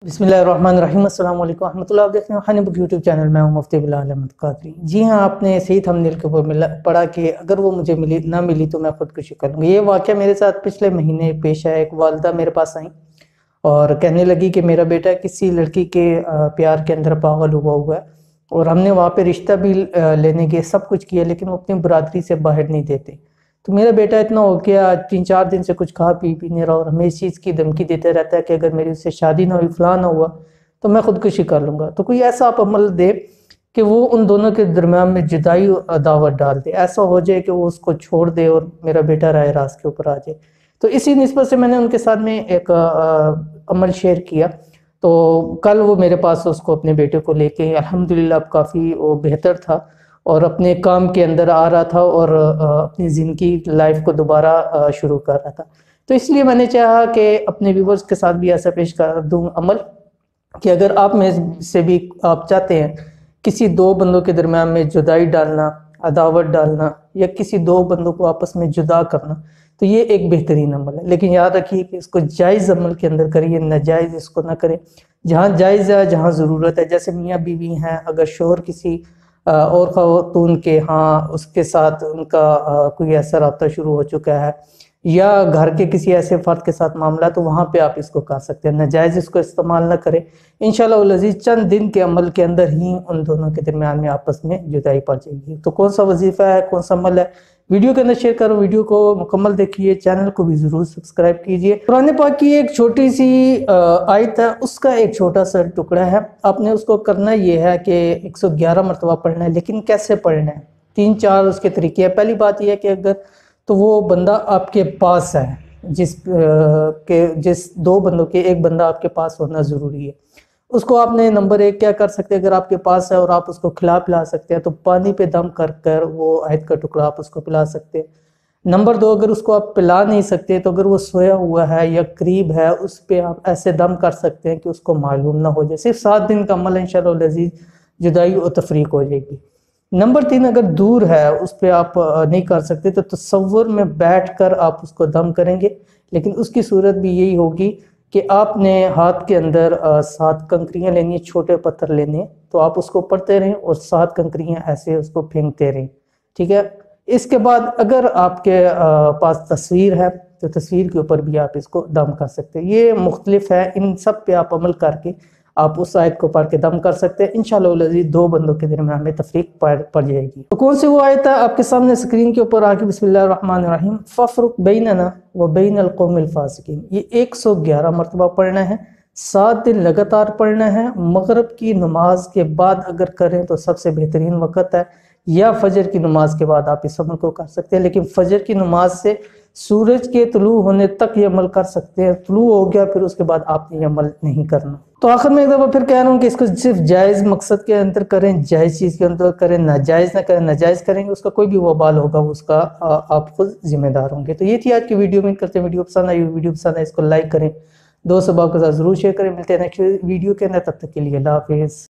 बिस्मिल्लाहिर्रहमानिर्रहीम। अस्सलाम वालेकुम रहमतुल्लाह। आप देख रहे हैं हनी बुक यूट्यूब चैनल में हूं मुफ्ती बिलाल अहमद कादरी। जी हाँ, आपने सही थंबनेल के ऊपर पढ़ा कि अगर वो मुझे ना मिली तो मैं खुदकुशी कर लूँगी। ये वाक़या मेरे साथ पिछले महीने पेश आया। एक वालदा मेरे पास आई और कहने लगी कि मेरा बेटा किसी लड़की के प्यार के अंदर पागल हुआ है और हमने वहाँ पे रिश्ता भी लेने के सब कुछ किया, लेकिन वो अपनी बरादरी से बाहर नहीं देते। तो मेरा बेटा इतना हो गया, 3-4 दिन से कुछ खा पी नहीं रहा और हमें इस चीज़ की धमकी देते रहता है कि अगर मेरी उससे शादी ना हुई, फलां ना हुआ, तो मैं खुदकुशी कर लूँगा। तो कोई ऐसा आप अमल दे कि वो उन दोनों के दरमियान में जुदाई अदावत डाल दे, ऐसा हो जाए कि वो उसको छोड़ दे और मेरा बेटा राह रास्त के ऊपर आ जाए। तो इसी निस्बत से मैंने उनके साथ में एक अमल शेयर किया। तो कल वो मेरे पास उसको अपने बेटे को लेके अल्हम्दुलिल्लाह अब काफ़ी वो बेहतर था और अपने काम के अंदर आ रहा था और अपनी ज़िंदगी लाइफ को दोबारा शुरू कर रहा था। तो इसलिए मैंने चाहा कि अपने व्यूवर्स के साथ भी ऐसा पेश कर दूँ अमल कि अगर आप में से भी आप चाहते हैं किसी दो बंदों के दरमियान में जुदाई डालना, अदावत डालना या किसी दो बंदों को आपस में जुदा करना, तो ये एक बेहतरीन अमल है। लेकिन याद रखिए कि इसको जायज़ अमल के अंदर करिए, नाजायज़ इसको ना करें। जहाँ जायज़ है, जहाँ ज़रूरत है, जैसे मियाँ बीवी हैं, अगर शोहर किसी और ख़वातून के यहाँ उसके साथ उनका कोई ऐसा रब्ता शुरू हो चुका है या घर के किसी ऐसे फ़र्द के साथ मामला, तो वहाँ पे आप इसको कर सकते हैं। नाजायज़ इसको इस्तेमाल ना करें। इंशाअल्लाह वल अज़ीज़ चंद दिन के अमल के अंदर ही उन दोनों के दरमियान में आपस में जुदाई पड़ जाएगी। तो कौन सा वजीफ़ा है, कौन सा अमल है, वीडियो के अंदर शेयर करो। वीडियो को मुकम्मल देखिए, चैनल को भी ज़रूर सब्सक्राइब कीजिए। कुरान पाक की एक छोटी सी आयत है, उसका एक छोटा सा टुकड़ा है। आपने उसको करना ये है कि 111 मरतबा पढ़ना है। लेकिन कैसे पढ़ना है, 3-4 उसके तरीके हैं। पहली बात यह है कि अगर तो वो बंदा आपके पास है, जिस दो बंदों के एक बंदा आपके पास होना ज़रूरी है। उसको आपने नंबर 1 क्या कर सकते हैं, अगर आपके पास है और आप उसको पिला सकते हैं तो पानी पे दम कर कर वो आयत का टुकड़ा आप उसको पिला सकते हैं। नंबर 2, अगर उसको आप पिला नहीं सकते तो अगर वो सोया हुआ है या करीब है, उस पर आप ऐसे दम कर सकते हैं कि उसको मालूम ना हो जाए। सिर्फ 7 दिन का अमल है, इंशाअल्लाह अज़ीज़ जुदाई और तफरीक हो जाएगी। नंबर 3, अगर दूर है, उस पर आप नहीं कर सकते तो तसव्वुर में बैठ कर आप उसको दम करेंगे। लेकिन उसकी सूरत भी यही होगी कि आपने हाथ के अंदर 7 कंकरियाँ लेनी है, छोटे पत्थर लेने हैं, तो आप उसको पढ़ते रहें और 7 कंकरियाँ ऐसे उसको फेंकते रहें, ठीक है। इसके बाद अगर आपके पास तस्वीर है तो तस्वीर के ऊपर भी आप इसको दम कर सकते हैं। ये मुख्तलिफ है, इन सब पे आप अमल करके आप उस आयत को पढ़ के दम कर सकते हैं। इंशाअल्लाह अज़ीज़ दो बंदों के दरमियान में तफरीक पड़ जाएगी। तो कौन सी वो आयत है आपके सामने स्क्रीन के ऊपर आके, बिस्मिल्लाहिर्रहमानिर्रहीम, फ़फ़रुक़ बैनना व बैनल क़ौमिल फ़ासिक़ीन। ये 111 मरतबा पढ़ना है, 7 दिन लगातार पढ़ना है। मगरिब की नमाज के बाद अगर करें तो सबसे बेहतरीन वक़्त है, या फजर की नमाज के बाद आप इस अमल को कर सकते हैं। लेकिन फजर की नमाज से सूरज के तुलू होने तक ये अमल कर सकते हैं। तुलू हो गया फिर उसके बाद आपने ये अमल नहीं करना। तो आखिर में एक दफ़ा फिर कह रहा हूँ कि इसको सिर्फ जायज़ मकसद के अंदर करें, जायज़ चीज़ के अंदर करें, नाजायज़ ना करें। नाजायज़ करेंगे उसका कोई भी वबाल होगा, उसका आप खुद जिम्मेदार होंगे। तो ये थी आज की वीडियो। उम्मीद करते हैं वीडियो पसंद आई। वीडियो पसंद है इसको लाइक करें, दोस्त अहबाब के साथ ज़रूर शेयर करें। मिलते हैं नेक्स्ट वीडियो के अंदर, तब तक के लिए अल्लाह हाफ़िज़।